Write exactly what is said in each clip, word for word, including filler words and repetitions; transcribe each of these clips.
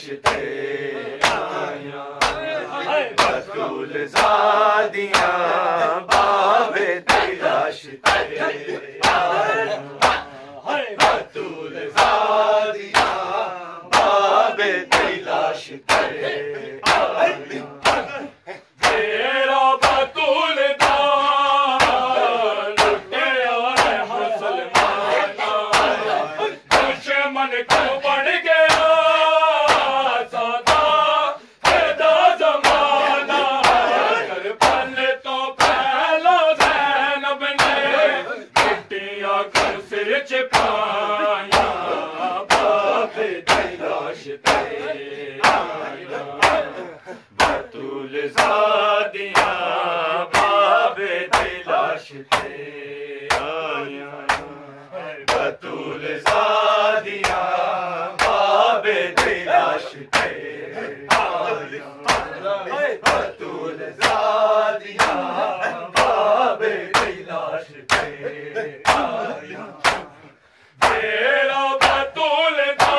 थे आया, बतूल ज़ादियाँ बाबे दिलाश थे आया, बतूल ज़ादियाँ बाबे दिलाश थे आया। तेरा बतूल दा लुटिया है मुसलमाना, दुश्मन को बढ़ गया सादा पैदा जमाना, करबल तो पहला ज़ैनब ने मिट्टियाँ कर सिर छिपाया, बाबे दिलाश थे आया, बतूल ज़ादियाँ बाबे दिलाश थे आया, बतूल ज़ादियाँ बाबे दिलाश थे आया, बतूल ज़ादियाँ बाबे दिलाश थे आया। तेरा बतूल दा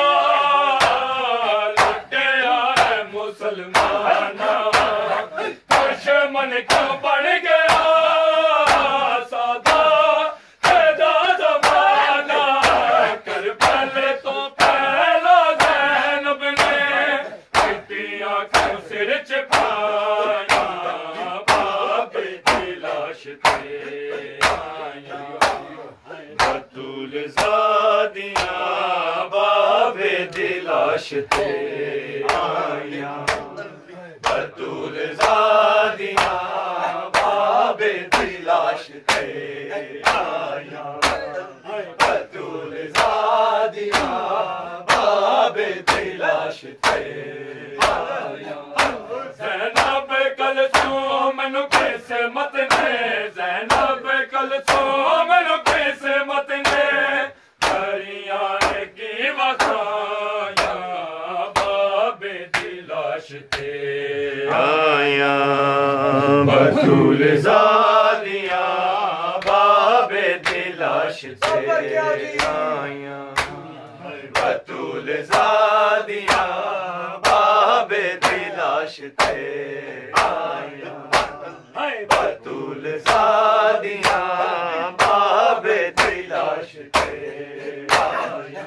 लुटिया है मुसलमाना, दुश्मन को बढ़ गया सादा पैदा जमाना, करबल तो पहला ज़ैनब ने मिट्टियाँ को सिर छिपाया, बाबे दिलाश थे आया, बतूल ज़ादियाँ बाबे दिलाश थे आया, बतूल ज़ादियाँ बाबे दिलाश थे आया, बतूल ज़ादियाँ बाबे दिलाश थे आया। ज़ैनब कलसूम नु किस्मत ने, ज़ैनब कलसूम नु किस्मत ने दरिया की वसाया, बाबे दिलाश थे आया, बतूल ज़ादियाँ बाबे दिलाश थे आया, बतूल ज़ादियाँ बाबे दिलाश थे आया, बतूल ज़ादियाँ बाबे दिलाश थे आया।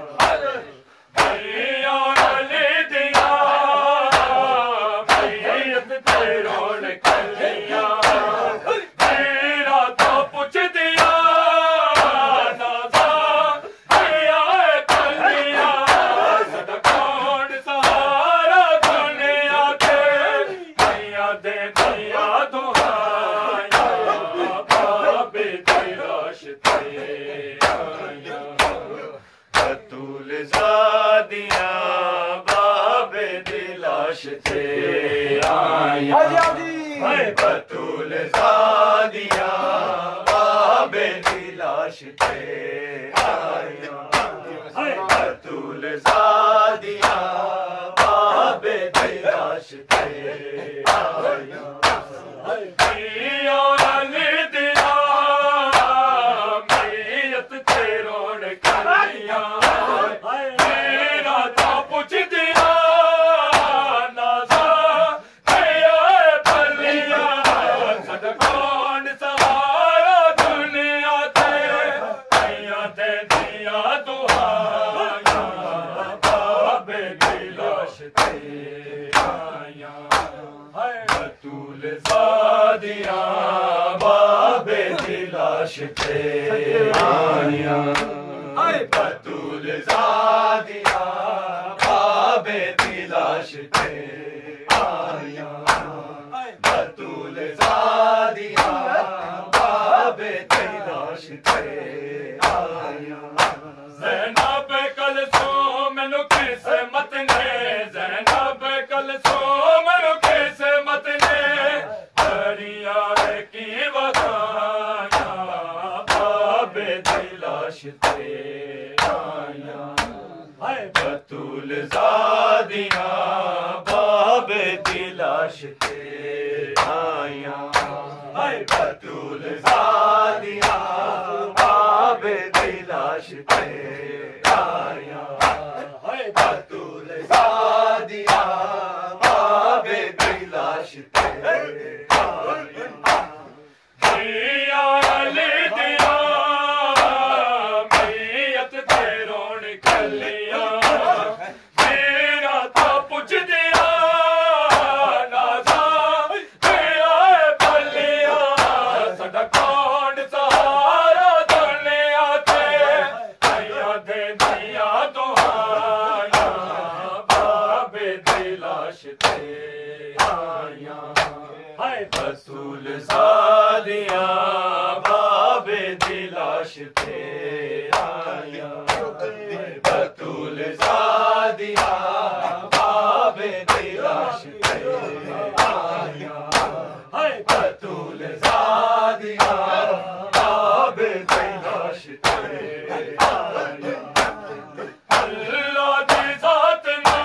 बतूल ज़ादियाँ बाबे दिलाश थे आया, बतूल ज़ादियाँ बाबे दिलाश थे आया, बतूल ज़ादियाँ बाबे दिलाश थे आया। बतूल ज़ादियाँ बाबे दिलाश थे आया, बतूल ज़ादियाँ बाबे दिलाश थे आया, बतूल ज़ादियाँ बाबे दिलाश थे आया। ज़ैनब कलसूम नु किस्मत ने, ज़ैनब कलसूम नु किस्मत ने दरिया की वसाया, बाबे दिलाश थे आया, बतूल ज़ादियाँ बाबे दिलाश थे आया, बतूल ज़ादियाँ बाबे दिलाश थे आया, बतूल ज़ादियाँ पलियां मेरा तो पुछ दिया नाजा तेरा पलियां साडा कौन सहारा दुनिया ते आया दे दिया दुआया बाबे दी लाश ते आया हाय बसूल सादिया बाबे दी लाश ते आया बतूल सादिया बाबे दी लाश ते आया हाय बतूल सादिया बाबे दी लाश ते आया अल्लाह दी जात नो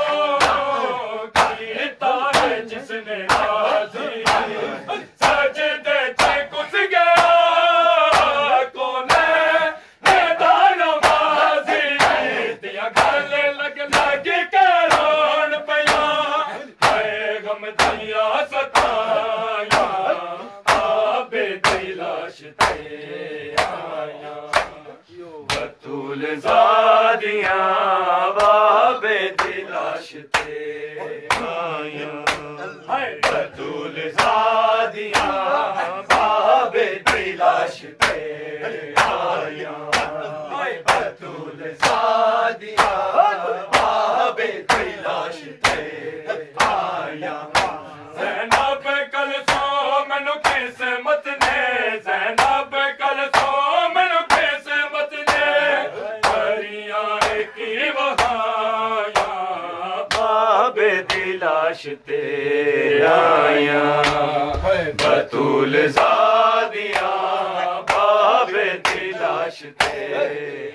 कीता है जिसने राजी सजदे च घुस गया कोने मैदान नमाजी दिया गले लग लग के रोन पिया हाय गम दिया सताया बाबे दी लाश ते आया बतूल ज़ादिया बाबे दी लाश ते आया हाय बतूल ज़ादिया बाबे दी लाश ते आया हाय बतूल ज़ादिया बाबे दी लाश ते आया ज़ैनब कलसूम मैनू किस्मत ने ज़ैनब कलसूम मैनू किस्मत ने परियां की वहाया बाबे दी लाश ते आया बतूल ज़ादिया बाबे दी लाश ते